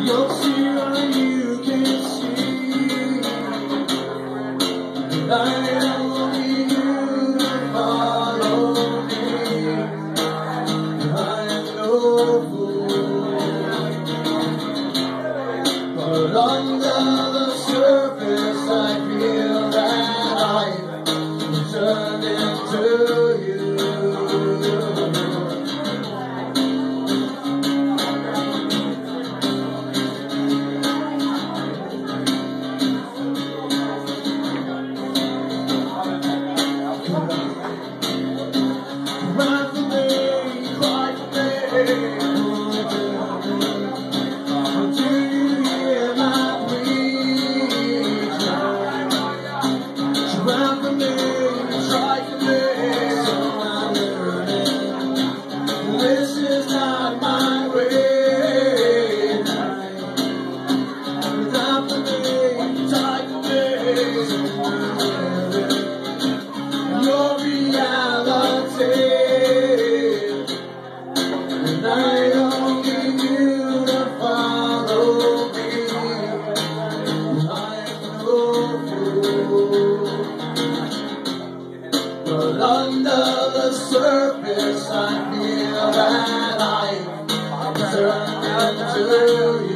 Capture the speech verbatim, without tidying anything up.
You'll see what you can see. I am only you to follow me. I am no fool, but under the surface I feel that I've turned into you. This is not my way. Without the day, tight the days, your reality. And I don't need you to follow me. I am no fool, but under the surface I feel that I turned into you.